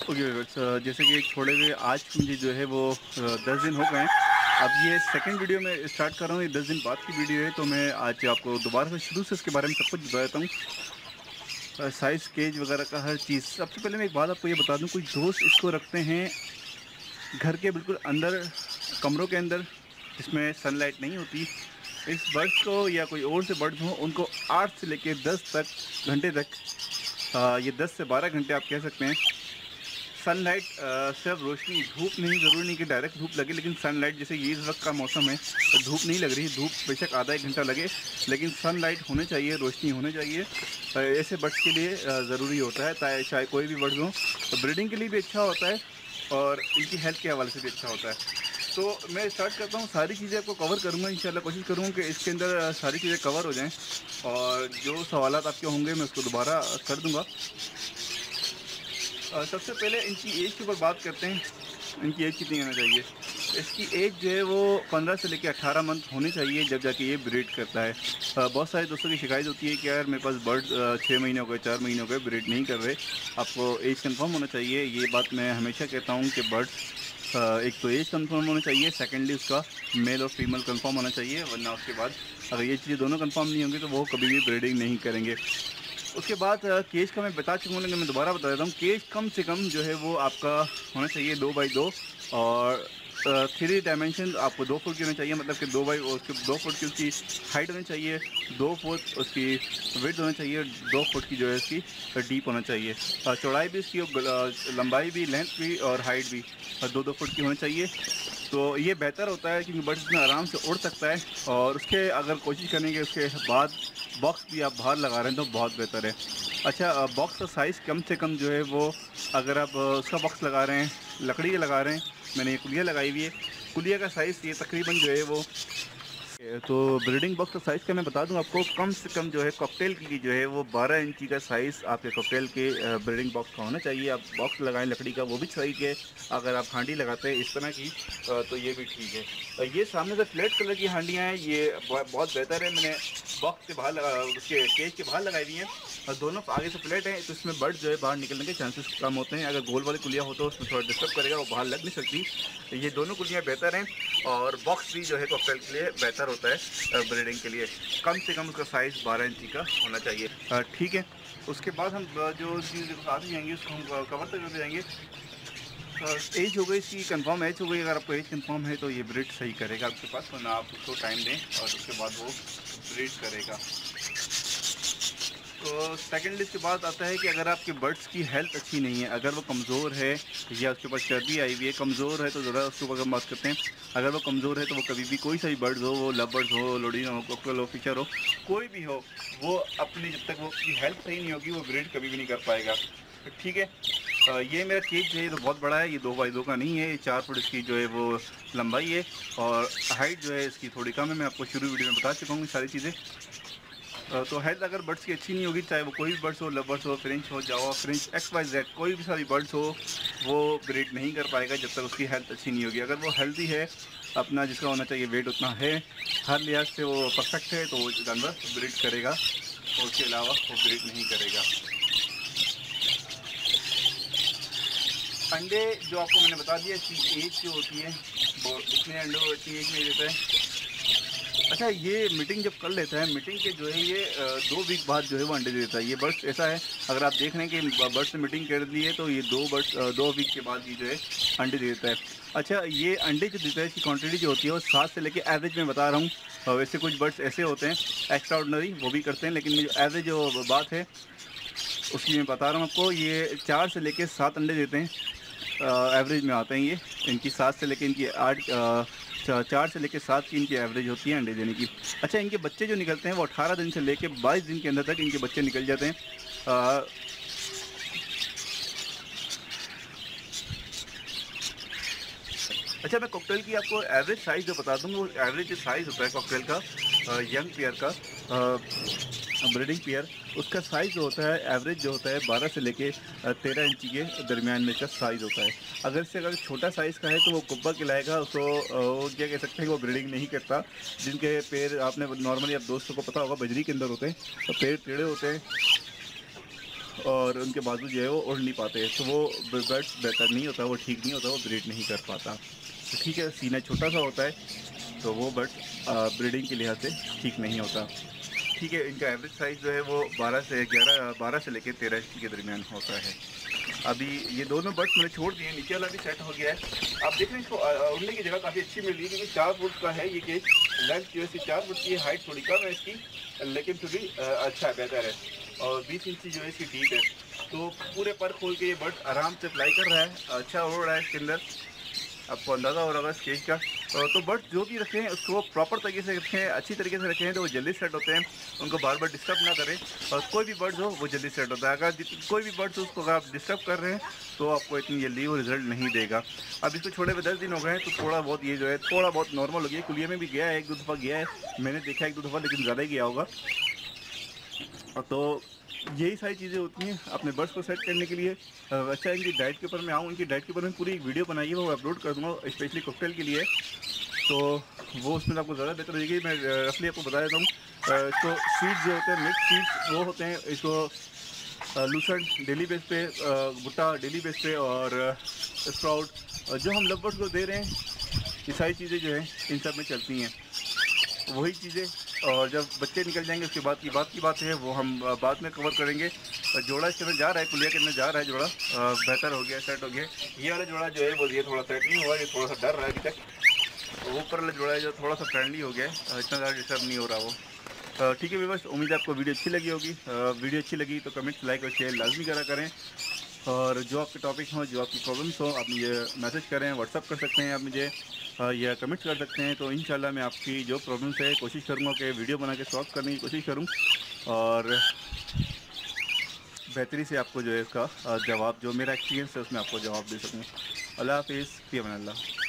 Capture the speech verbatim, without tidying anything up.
Okay viewers, जैसे कि छोड़े हुए आज मुझे जो है वो दस दिन हो गए हैं। अब ये सेकंड वीडियो मैं स्टार्ट कर रहा हूँ। ये दस दिन बाद की वीडियो है, तो मैं आज आपको दोबारा से शुरू से इसके बारे में सब कुछ बता देता हूँ। साइज़ केज वगैरह का हर चीज़। सबसे पहले मैं एक बात आपको ये बता दूँ, कुछ दोस्त इसको रखते हैं घर के बिल्कुल अंदर, कमरों के अंदर जिसमें सनलाइट नहीं होती। इस बर्ड्स को या कोई और से बर्ड्स हों, उनको आठ से लेकर दस तक घंटे तक, आ, ये दस से बारह घंटे आप कह सकते हैं, सनलाइट, सिर्फ रोशनी, धूप नहीं, ज़रूरी नहीं कि डायरेक्ट धूप लगे, लेकिन सनलाइट, जैसे ये इस वक्त का मौसम है तो धूप नहीं लग रही, धूप बेशक आधा एक घंटा लगे लेकिन सनलाइट होने चाहिए, रोशनी होने चाहिए। अ, ऐसे बर्ड्स के लिए ज़रूरी होता है, चाहे चाहे कोई भी बर्ड्स हो, तो ब्रीडिंग के लिए भी अच्छा होता है और इनकी हेल्थ के हवाले से भी अच्छा होता है। तो मैं स्टार्ट करता हूँ, सारी चीज़ें आपको कवर करूँगा इंशाल्लाह। कोशिश करूँगा कि इसके अंदर अ, सारी चीज़ें कवर हो जाएँ और जो सवालात आपके होंगे मैं उसको दोबारा कर दूँगा। अ, सबसे पहले इनकी एज के ऊपर बात करते हैं। इनकी एज कितनी होना चाहिए? इसकी एज जो है वो पंद्रह से लेकर अठारह मंथ होनी चाहिए, जब जाके ये ब्रीड करता है। अ, बहुत सारे दोस्तों की शिकायत होती है कि यार मेरे पास बर्ड अ, छः महीने हो गए, चार महीने हो गए, ब्रीड नहीं कर रहे। आपको एज कंफर्म होना चाहिए। ये बात मैं हमेशा कहता हूँ कि बर्ड्स, अ, एक तो एज कंफर्म होना चाहिए, सेकेंडली उसका मेल और फीमेल कंफर्म होना चाहिए, वरना उसके बाद अगर ये चीज़ें दोनों कंफर्म नहीं होंगी तो वो कभी भी ब्रीडिंग नहीं करेंगे। उसके बाद अ, केज का मैं बता चुका हूँ, लेकिन मैं दोबारा बता देता हूँ। केज कम से कम जो है वो आपका होना चाहिए दो बाई दो, और थ्री डायमेंशन आपको दो फुट की होनी चाहिए, मतलब कि दो बाई उसके दो फुट की उसकी हाइट होनी चाहिए, दो फुट उसकी विड्थ होनी चाहिए, दो फुट की जो है उसकी डीप होना चाहिए। अ, चौड़ाई भी इसकी, अ, लंबाई भी, लेंथ भी और हाइट भी अ, दो दो फुट की होनी चाहिए। तो ये बेहतर होता है क्योंकि बर्ड इसमें आराम से उड़ सकता है। और उसके अगर कोशिश करेंगे उसके बाद बॉक्स भी आप बाहर लगा रहे हैं तो बहुत बेहतर है। अच्छा, अ, बॉक्स का साइज़ कम से कम जो है वो, अगर आप अ, उसका बॉक्स लगा रहे हैं, लकड़ी का लगा रहे हैं, मैंने ये कुलिया लगाई हुई है, कुलिया का साइज़ ये तकरीबन जो है वो, तो ब्रीडिंग बॉक्स का साइज़ का मैं बता दूं आपको, कम से कम जो है कॉकटेल की जो है वो बारह इंची का साइज़ आपके कॉकटेल के ब्रीडिंग बॉक्स का होना चाहिए। आप बॉक्स लगाएं लकड़ी का वो भी सही है। अगर आप हांडी लगाते हैं इस तरह की अ, तो ये भी ठीक है। अ, ये सामने से फ्लैट कलर की हांडियाँ हैं, ये ब- बहुत बेहतर है। मैंने बॉक्स के बाहर लगा, उसके केज के बाहर लगाई हुई हैं और दोनों आगे से फ्लैट हैं, तो इसमें बर्ड जो है बाहर निकलने के चांसेस कम होते हैं। अगर गोल वाली कुलिया हो तो उसमें थोड़ा डिस्टर्ब करेगा, वो बाहर लग नहीं सकती। ये दोनों कुलियाँ बेहतर हैं और बॉक्स भी जो है कॉकटेल के लिए बेहतर होता है ब्रीडिंग के लिए। कम से कम उसका साइज़ बारह इंची का होना चाहिए। अ, ठीक है। उसके बाद हम अ, जो चीज़ साथ में जाएंगे उसको हम कवर तक करते जाएंगे। एज हो गई इसकी, कंफर्म एज हो गई। अगर आपको एज कंफर्म है तो ये ब्रीड सही करेगा आपके पास, वरना आप उसको टाइम दें और उसके बाद वो ब्रीड करेगा। तो सेकंड लिस्ट के बाद आता है कि अगर आपके बर्ड्स की हेल्थ अच्छी नहीं है, अगर वो कमज़ोर है या उसके ऊपर चर्बी आई हुई है, कमज़ोर है तो ज़रा उसके ऊपर हम बात करते हैं। अगर वो कमज़ोर है तो वो कभी भी, कोई सा भी बर्ड्स हो, वो लव बर्ड्स हो, लोडिन हो, कोकल हो, फिशर हो, कोई भी हो, वो अपनी, जब तक वो उसकी हेल्थ सही नहीं होगी वो ब्रीड कभी भी नहीं कर पाएगा। तो ठीक है। अ, ये मेरा केज जो है ये तो बहुत बड़ा है, ये दो बाई दो का नहीं है, ये चार फुट इसकी जो है वो लंबाई है और हाइट जो है इसकी थोड़ी कम है। मैं आपको शुरू वीडियो में बता चुका हूँ सारी चीज़ें। अ, तो हेल्थ अगर बर्ड्स की अच्छी नहीं होगी, चाहे वो कोई भी बर्ड्स हो, लव बर्ड्स हो, फ्रेंच हो, Java French, X Y Z, कोई भी सारी बर्ड्स हो, वो ब्रीड नहीं कर पाएगा जब तक उसकी हेल्थ अच्छी नहीं होगी। अगर वो हेल्दी है, अपना जिसका होना चाहिए वेट उतना है, हर लिहाज से वो परफेक्ट है, तो वो जानवर ब्रीड करेगा और उसके अलावा वो ब्रीड नहीं करेगा। अंडे जो आपको मैंने बता दिया, इसकी एज जो होती है वो इतने अंडे इतनी एज में देता है। अच्छा, ये मीटिंग जब कर लेता है, मीटिंग के जो है ये अ, दो वीक बाद जो है वो अंडे दे देता है। ये बर्ड्स ऐसा है, अगर आप देख रहे हैं कि बर्ड्स ने मीटिंग कर ली है तो ये दो बर्ड्स अ, दो वीक के बाद ही जो है अंडे दे देता है। अच्छा, ये अंडे जो देता है इसकी क्वांटिटी जो होती है वो सात से लेके, एवरेज में बता रहा हूँ। अ, वैसे कुछ बर्ड्स ऐसे होते हैं एक्स्ट्रा ऑर्डिनरी, वो भी करते हैं, लेकिन जो एवरेज जो बात है उसकी मैं बता रहा हूँ आपको। ये चार से लेके सात अंडे देते हैं, एवरेज में आते हैं ये। इनकी सात से लेके इनकी आठ, अ, चा- चार से लेके सात की इनकी एवरेज होती है अंडे देने की। अच्छा, इनके बच्चे जो निकलते हैं वो अठारह दिन से लेके बाईस दिन के अंदर तक इनके बच्चे निकल जाते हैं। अ, अच्छा, मैं कॉकटेल की आपको एवरेज साइज़ जो बता दूँ, वो एवरेज जो साइज़ होता है कॉकटेल का, यंग पेयर का, ब्रीडिंग पेयर, उसका साइज़ जो होता है एवरेज जो होता है बारह से लेके तेरह इंची के दरमियान में इसका साइज़ होता है। अगर इससे अगर छोटा साइज़ का है तो वो कुब्बा कहलाएगा, उसको अ, वो क्या कह सकते हैं कि वो ब्रीडिंग नहीं करता। जिनके पैर आपने नॉर्मली, आप दोस्तों को पता होगा, बजरी के अंदर होते हैं तो पैर टेढ़े होते हैं, और उनके बाजू जो है वो उड़ नहीं पाते, तो वो बर्ड बेहतर नहीं होता, वो ठीक नहीं होता, वो ब्रीड नहीं कर पाता। तो ठीक है, सीना छोटा सा होता है तो वो बर्ड ब्रीडिंग के लिहाज से ठीक नहीं होता। ठीक है, इनका एवरेज साइज़ जो है वो बारह से ग्यारह बारह से लेकर तेरह इंच के दरमियान होता है। अभी ये दोनों बर्ड्स मैंने छोड़ दिए, नीचे वाला भी सेट हो गया है। आप देख रहे हैं इसको उड़ने की जगह काफ़ी अच्छी मिल रही है, क्योंकि चार फुट का है ये केज। लेंथ जो है इसकी चार फुट की, हाइट थोड़ी कम है इसकी, लेकिन फिर भी अच्छा है, बेहतर है। और बीस इंची जो है इसकी डीप है, तो पूरे पर खोल के ये बर्ड आराम से फ्लाई कर रहा है, अच्छा उड़ रहा है इसके अंदर। आपको अंदाज़ा हो रहा होगा इस केज का। तो बर्ड जो भी रखें उसको प्रॉपर तरीके से रखें, अच्छी तरीके से रखें, तो वो जल्दी सेट होते हैं। उनको बार बार डिस्टर्ब ना करें, और कोई भी बर्ड हो वो जल्दी सेट होता है। अगर कोई भी बर्ड हो उसको अगर आप डिस्टर्ब कर रहे हैं तो आपको इतनी जल्दी वो रिजल्ट नहीं देगा। अब इसको छोड़े हुए दस दिन हो गए हैं, तो थोड़ा बहुत ये जो है थोड़ा बहुत नॉर्मल हो गया। कुलिया में भी गया है, एक दो दफ़ा गया है, मैंने देखा एक दो दफ़ा, लेकिन ज़्यादा ही गया होगा। तो यही सारी चीज़ें होती हैं अपने बर्ड्स को सेट करने के लिए। अच्छा, इनकी डाइट के ऊपर मैं आऊँ, इनकी डाइट के ऊपर मैं पूरी एक वीडियो बनाई है, वो अपलोड कर दूँगा स्पेशली कॉकटेल के लिए। तो वो उसमें आपको ज़्यादा बेहतर होगी। मैं रफली आपको बता देता हूँ। इसको सीड्स जो होते हैं, मिक्स सीड्स वो होते हैं। इसको लूसन डेली बेस पे, भुट्टा डेली बेस पे, और स्प्राउट जो हम लव बर्ड्स को दे रहे हैं, ये सारी चीज़ें जो है इन सब में चलती हैं, वही चीज़ें। और जब बच्चे निकल जाएंगे उसके बाद की बात की बात है, वो हम बाद में कवर करेंगे। जोड़ा इसके अंदर जा रहा है, कुलिया के अंदर जा रहा है जोड़ा, बेहतर हो गया, सेट हो गया। ये वाला जोड़ा जो है वो ये थोड़ा सेट नहीं हुआ, ये थोड़ा सा डर रहा है अभी तक। ऊपर वाला जोड़ा है जो थोड़ा सा फ्रेंडली हो गया है, इतना ज़्यादा डिस्टर्ब नहीं हो रहा वो। ठीक है व्यूअर्स, उम्मीद है आपको वीडियो अच्छी लगी होगी। वीडियो अच्छी लगी तो कमेंट्स, लाइक और शेयर लाजमी करा करें। और जो आपके टॉपिक हों, जो आपकी प्रॉब्लम्स हो, आप मुझे मैसेज करें, व्हाट्सअप कर सकते हैं आप मुझे, या कमेंट्स कर सकते हैं। तो इंशाल्लाह मैं आपकी जो प्रॉब्लम्स है कोशिश करूँगा कि वीडियो बना के सॉल्व करने की कोशिश करूँ, और बेहतरी से आपको जो है इसका जवाब, जो मेरा एक्सपीरियंस है उसमें आपको जवाब दे सकूँ। अल्लाह हाफिज़, फ़ी अमान अल्लाह।